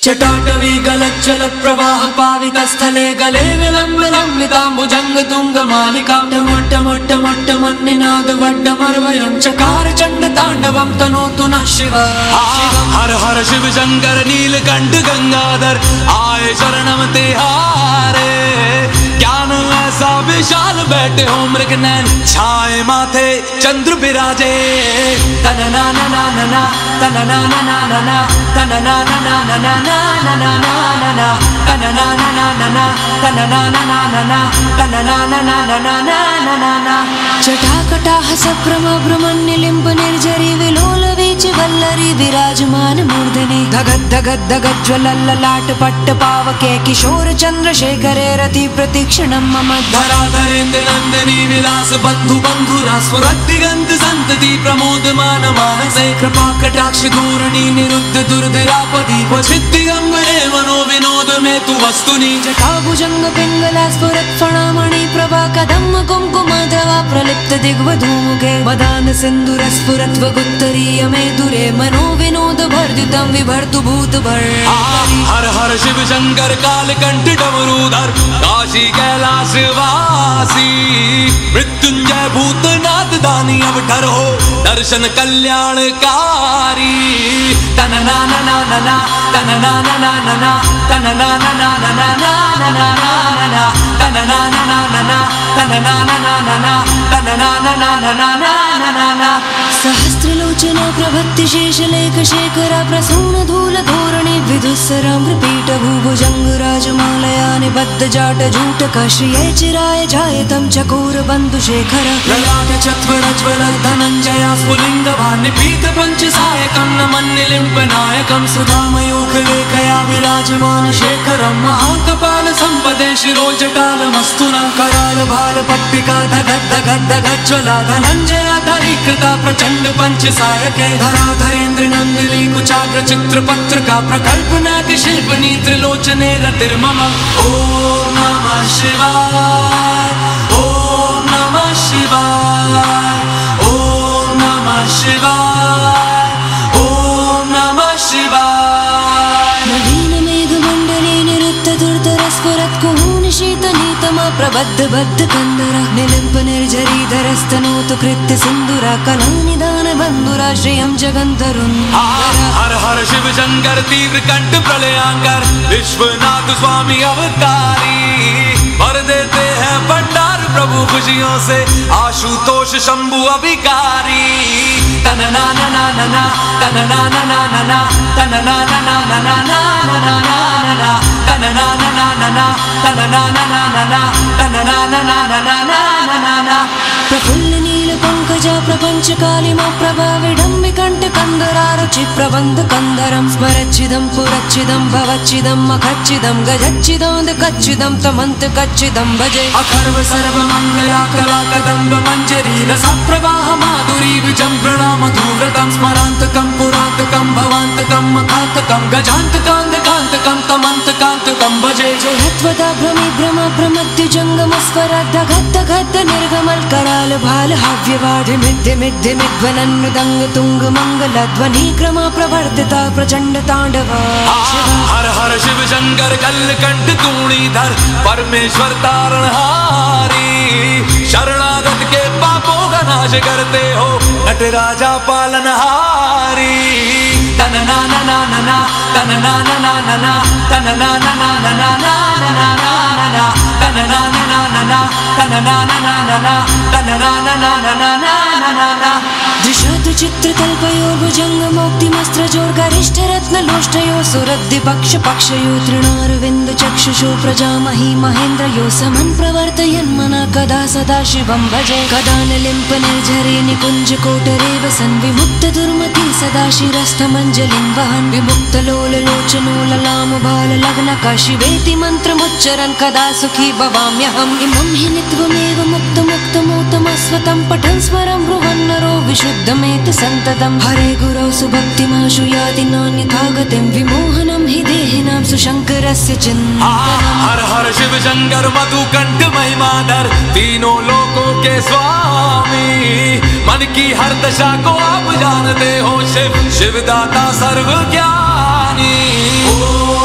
चटाटवी गलज्जल प्रवाह पावित स्थले गले विलंब लंबिताम्बुजंग तुंग मालिका मोट्ट मोट्ट मोट्ट मन्निनाद वड्डमर्वयं चकार चंड तांडवं तनोतु नः शिव। हर हर शिव शंकर नीलकंठ गंगाधर आए शरणम तिहारे। ज्ञान ऐसा विशाल बैठे हो मृग नैन छाए माथे चंद्र बिराजे। तन ना ना ना ना ना तन ना ना ना ना ना तन ना ना ना ना ना ना ना ना ना ना तन ना ना ना ना ना तन ना ना ना ना ना तन ना ना ना ना ना ना ना ना। जटाकटाह सभ्रम भ्रमन्निलिम्ब निर्झरी विलोल वीच वल्लरी विराजमान मूर्धनि। धगद धगद धगद ज्वलल्ललाट पट्ट पावके किशोर चंद्रशेखरे रति प्रतीक्षणं मम। धराधरेन्द्र नंदिनी विलास बंधु बंधुरा स्फुरद्दिगंत संतति प्रमोदमान मानसे। कृपा कटाक्ष धोरणी निरुद्ध दुर्धरापति क्वचित् दिगंबरे मनो विनोद में तु वस्तुनि। जटाभुजंग पिंगला स्फुरत् फणामणि प्रभा कदम्ब कुंकुमधवा प्रलिप्त दिग्वधूमुखे। मदान सिंधुर स्फुरत् वगुत्तरीय मेदुरे मनो विनोद भर्जितं विभर्तु भूत भर्तरि। हर हर शिव शंकर कालकंठ डमरूधर काशी कैलाश वासी। मृत्युंजय भूतनाथ दानी अवठर हो दर्शन कल्याणकारी। तन ना ना ना ना ना तन ना ना ना ना ना तन ना ना ना ना ना ना ना ना ना तन ना ना ना ना ना तन ना ना ना ना ना तन ना ना ना ना ना ना ना ना। सहस्त्रलोचना प्रभत्ति शेषलेख शेखरा प्रसून धूल धोरणी विदुस्सराम्रपीठ भूभुजंग राजमालया निबद्ध जाट जूटक। श्रिये चिराय जायतं चकोर बंधु शेखर। ललाट चत्वरज्वल धनंजया स्फुलिंग भान्य पीत पंच सायकं नमन्निलिम्ब नायकं। सुधामयूख लेखया विराजमान शेखरं महाकपाल संपदे शिरोजटालमस्तु न। कराल भाल पट्टिका धगद धगद धगद ज्वला धनंजया धरीकृता प्रचंड पंच सायके। धराधरेन्द्र नंदिनी कुचाग्र चित्र पत्रिका प्रकल्पनाति शिल्पनी त्रिलोचने रतिर्मम। ओम नमः शिवाय ओम नमः शिवाय ओम नमः शिवाय ओम नमः शिवाय। नवीन मेघमंडले निरुद्ध दुर्धर स्फुरत् कुहून शीत नीतमा प्रबद्ध बद्ध कंदर। निलिम्प निर्झरी धरस्तनोतु कृत्य सिंधुरा कलानिदान बंधुरा श्रियं जगंतरुन्। हर हर शिव शंकर तीव्र कंठ प्रलयांकर विश्वनाथ स्वामी अवतारी। भर देते हैं भंडार प्रभु खुशियों से आशुतोष शंभु अभिकारी। तन ना ना ना ना ना तन ना ना ना ना ना तन ना ना ना ना ना ना ना ना ना तन ना ना ना ना ना तन ना ना ना ना ना तन ना ना ना ना ना ना ना ना। प्रफुल्ल नील पंकजा प्रपंच कालिमा प्रभा विडम्बि कंठ कंदरारुचि प्रबंध कंदरं। स्मरच्चिदं पुरच्चिदं भवच्चिदं मखच्चिदं गजच्चिदं कच्चिदं तमंत कच्चिदं भजे। अखर्व सर्व मंगला कला कदंब मंजरी रस प्रवाह माधुरी विजंभृणा मधुव्रतं। स्मरांतकं पुरांतकं भवांतकं मखांतकं गजांतकांतकांतकं तमंतकांतकं भजे। जयत्वदा भ्रमि भ्रम प्रमद्य जंगम स्फरद् धगद् धगद् निर्गमल कराल भाल हाव्यवादि मिद्य मिद्य मिध्वनन्नुदंग तुंग मंगल ध्वनि क्रमा प्रवर्तिता प्रचंड तांडवा। हर हर शिव शंकर कलकंठ तूणीधर परमेश्वर तारणहारी। शरणागत के पापों का नाश करते हो नटराजा पालनहारी। तन ना ना ना ना ना तन ना ना ना ना ना तन ना ना ना ना ना ना ना ना ना तन ना ना ना ना ना तन ना ना ना ना ना तन ना ना ना ना ना ना ना ना। दृशतु चित्र तल्पयो भुजंग मोक्तिमस्त्र जोर गरिष्ठ रत्न लोष्टयो सुरद्धि पक्ष पक्षयो तृणारविंद चक्षुषो प्रजामहि महेन्द्र यो समन् प्रवर्तयन् मना कदा सदा शिवं भजे। कदा निलिम्प निर्झरे निकुंज कोटरे वसन् विमुक्त दुर्मति सदा शिरस्थमञ्जलिं वहन्। विमुक्त लोल लोचनो ललाम बाल लग्नका शिवेति मन्त्रमुच्चरन् कदा सुखी भवाम्यहम्। इमं हि नित्वमेव मुक्त मुक्त मोतमस्वतं पठन् स्मरं ब्रुवन् नरो विशुद्धमेत संततम्। हरे गुरौ सुभक्तिमाशु याति नान्यथा गतिं विमोहनं हि देहिनां सुशंकरस्य चिन्तनम्। हर हर शिव शंकर मधुकंठ महिमाधर तीनों लोकों के स्वामी। मन की हर दशा को आप जानते हो शिव शिवदाता सर्वज्ञानी।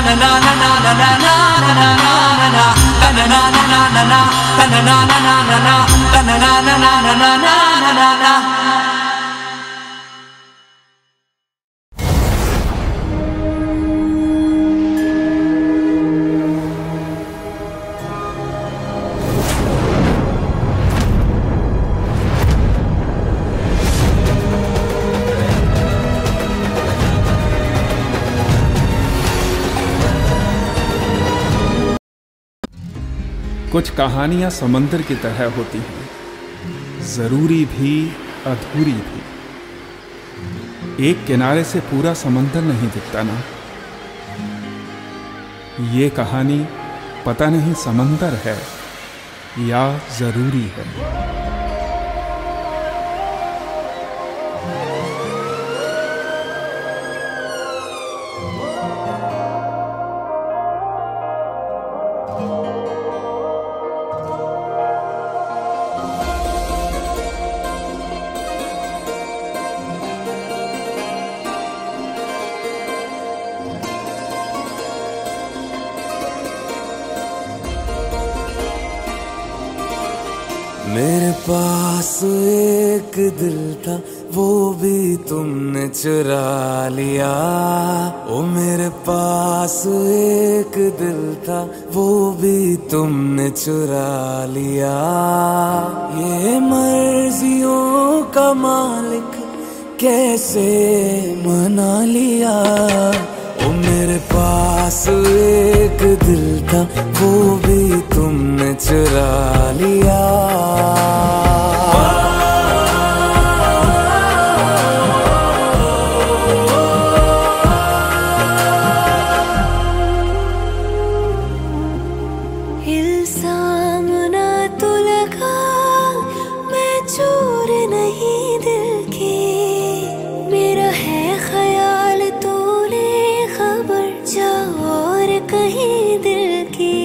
कुछ कहानियां समंदर की तरह होती हैं, जरूरी भी अधूरी भी। एक किनारे से पूरा समंदर नहीं दिखता ना। ये कहानी पता नहीं समंदर है या जरूरी है। मेरे पास एक दिल था वो भी तुमने चुरा लिया। ओ मेरे पास एक दिल था वो भी तुमने चुरा लिया। ये मर्जियों का मालिक कैसे मना लिया। ओ मेरे पास एक दिल था वो भी तुमने चुरा लिया। इल्जाम ना तो लगा, मैं चोर नहीं दिल की। मेरा है ख्याल तो ले खबर जा और कहीं दिल की।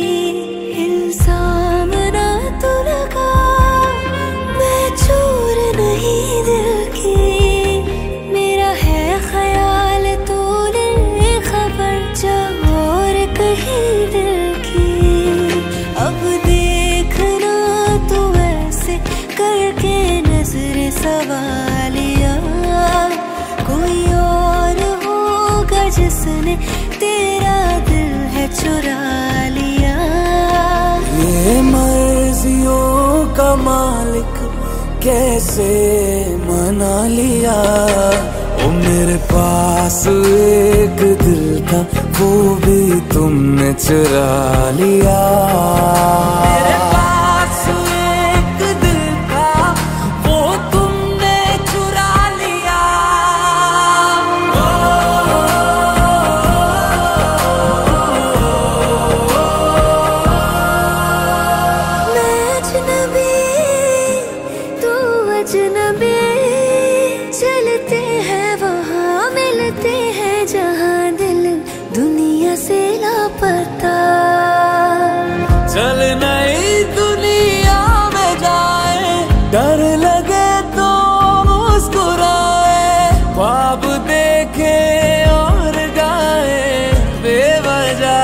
इल्जाम ना तो लगा, मैं चोर नहीं दिल की। मेरा है ख्याल तो ले खबर जा और कहीं दिल की। अब देखना तो ऐसे करके नजर सवालिया। कोई और होगा जिसने तेरा दिल है चुरा लिया। ये मर्जियों का मालिक कैसे मना लिया। ओ मेरे पास एक दिल था वो भी तुमने चुरा लिया। मेरे पास एक दिल था वो तुमने चुरा लिया। मैं अजनबी तू अजनबी, चलते हैं वहाँ मिलते हैं जहाँ दिल दुनिया से लापता। चल नई दुनिया में जाए, डर लगे तो मुस्कुराए। ख्वाब देखे और गाए बेवजह।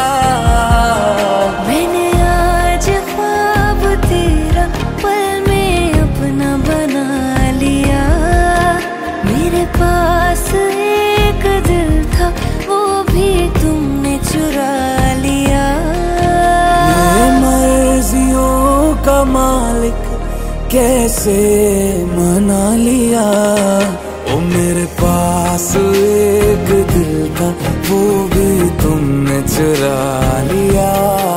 मैंने आज ख्वाब तेरा पल में अपना बना लिया। मेरे पास एक दिल था वो भी तुमने चुरा लिया। ये मर्जियों का मालिक कैसे मना लिया। ओ मेरे पास एक दिल था वो भी तुमने चुरा लिया।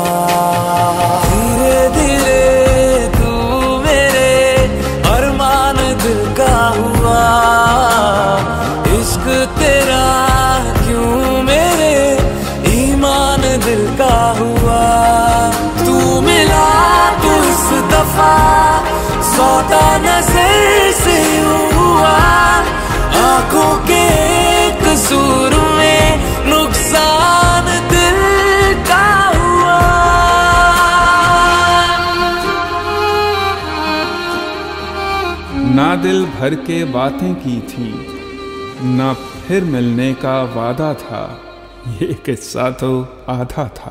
धीरे धीरे तू मेरे अरमान दिल का हुआ। इश्क तेरा क्यों मेरे ईमान दिल का हुआ। तू मिला तो इस दफा सौदा नजर से हुआ। आंखों के कसूर में नुकसान दिल का हुआ। ना दिल भर के बातें की थी, ना फिर मिलने का वादा था। ये किस्सा तो आधा था।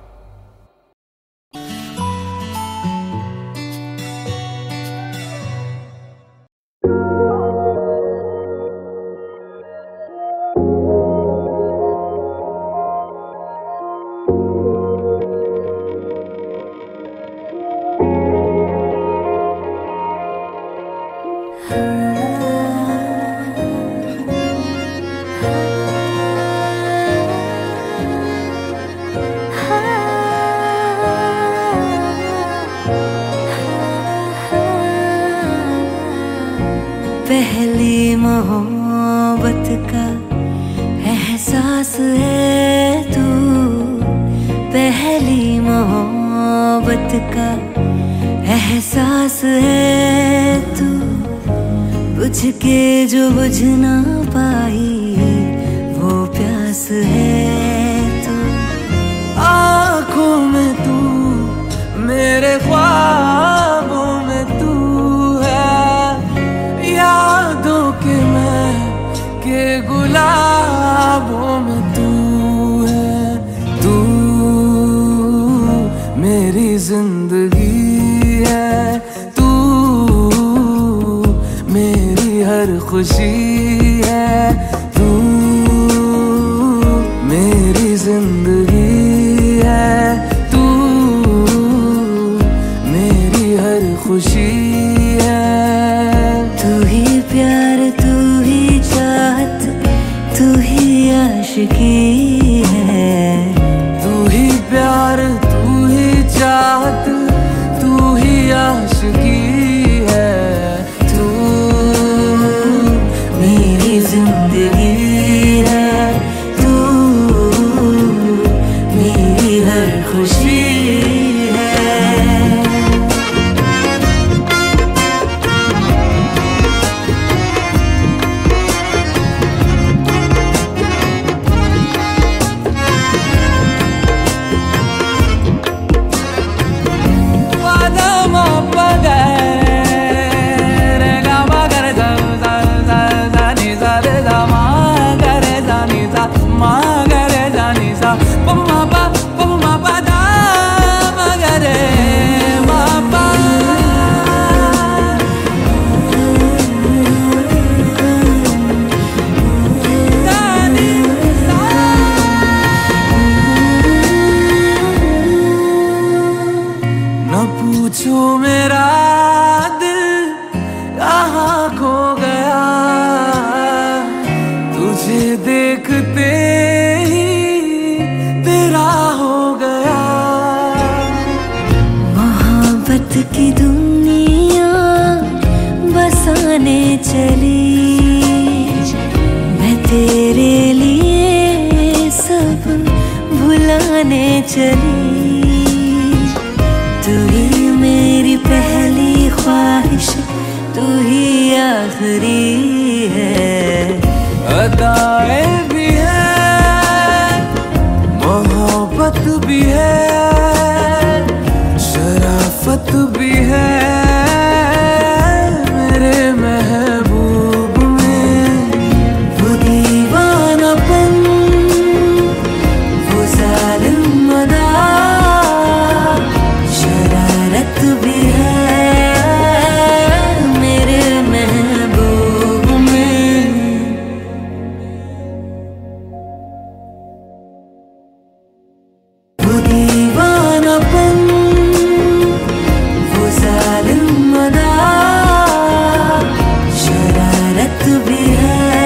पहली मोहब्बत का एहसास है तू, पहली मोहब्बत का एहसास है तू, बुझ के जो बुझ ना पाई वो प्यास है तू। आँखों में तू, मेरे ख्वाबों में तू यादों के मैं के गुलाबों में तू है। तू मेरी जिंदगी है, तू मेरी हर खुशी है, तू मेरी जिंदगी है, तू मेरी हर खुशी है। तू ही प्यार, तू ही चाहत, तू ही आशिकी है। तू ही प्यार, तू ही चाहत, तू ही आशिकी है। तू मेरी जिंदगी है, तू मेरी हर खुशी है। पूछो मेरा दिल कहाँ खो गया, तुझे देखते ही तेरा हो गया। मोहब्बत की दुनिया बसाने चली, मैं तेरे लिए सब भुलाने चली। तू ही मेरी पहली ख्वाहिश, तू ही आखिरी है। अदाएं भी है, मोहब्बत भी है, शराफत भी है मेरे महबूब में। वो दीवानापन, वो जालिम अदा, शरारत भी है मेरे महबूब में। वो दीवानापन, वो जालिम अदा, शरारत भी है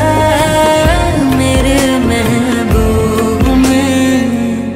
मेरे महबूब में।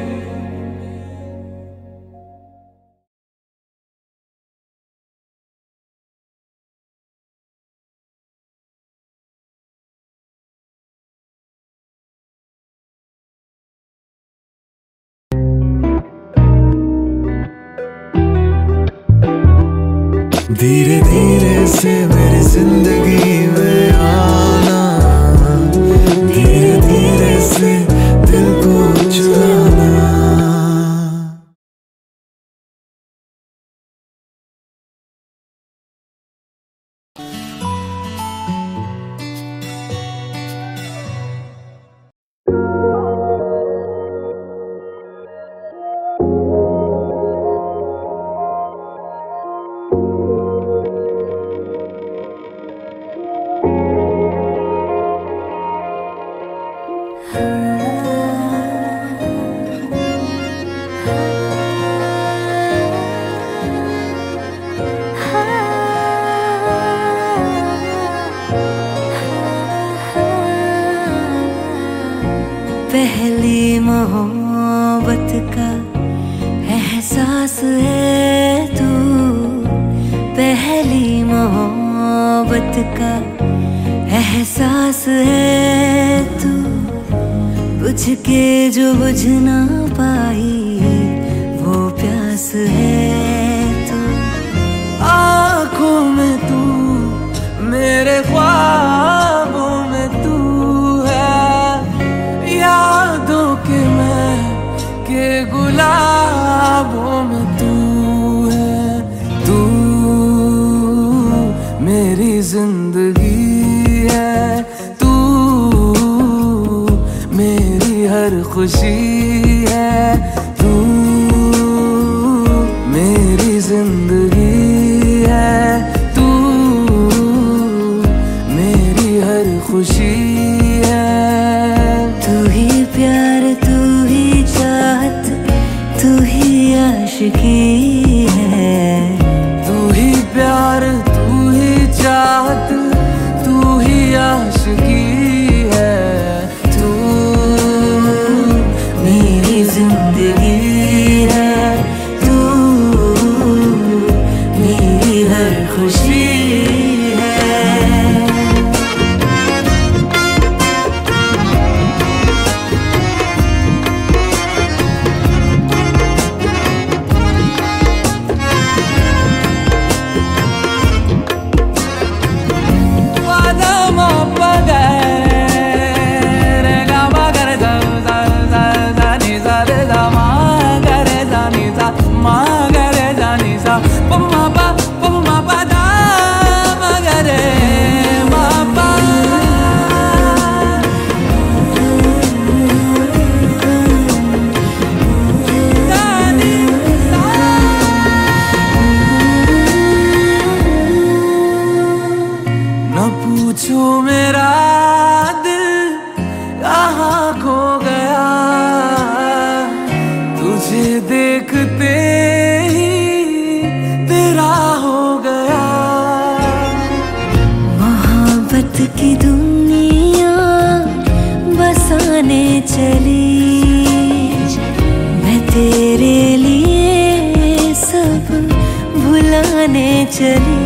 धीरे धीरे से मेरी जिंदगी में आना, धीरे धीरे से दिल को चुराना। का एहसास है तू, पहली मोहब्बत का एहसास है तू, बुझ के जो बुझ ना पाई वो प्यास है तू। आँखों में तू, मेरे ख्वाबों में तू है, यादों के मैं के गुलाबों में तू है। तू मेरी जिंदगी है, तू मेरी हर खुशी है, तू मेरी जिंदगी है, तू मेरी हर खुशी है। तू ही प्यार, तू ही चाहत, तू ही आशिकी है। तू ही प्यार, तू ही चाहत, तू ही आशिकी है। तू मेरी जिंदगी है, तू मेरी हर खुशी है। न पूछो मेरा दिल कहाँ खो गया, तुझे देखते ही तेरा हो गया। मोहब्बत की दुनिया बसाने चली, मैं तेरे लिए सब भुलाने चली।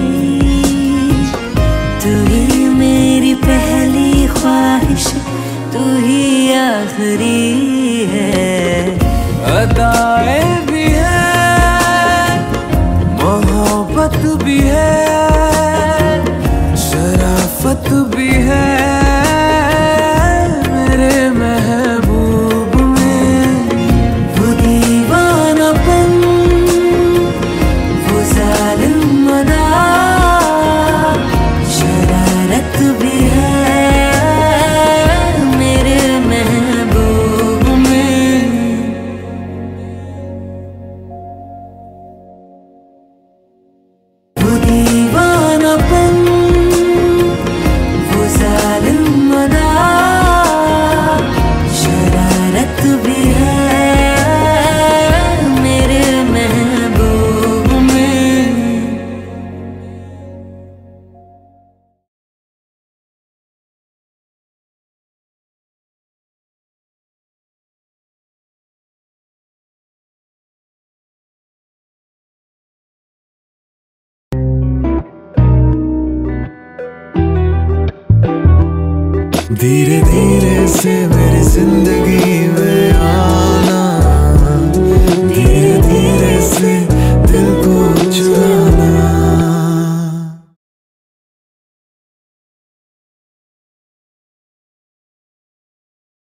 तू ही मेरी पहली ख्वाहिश, तू ही आखिरी है। अदाएं भी है, मोहब्बत भी है, शराफत भी है मेरे महबूब में। वो दीवानापन, वो जालिम अदा, शरारत भी है मेरे महबूब में। वो दीवानापन, वो जालिम अदा, शरारत भी है मेरे महबूब में। धीरे धीरे से मेरी जिंदगी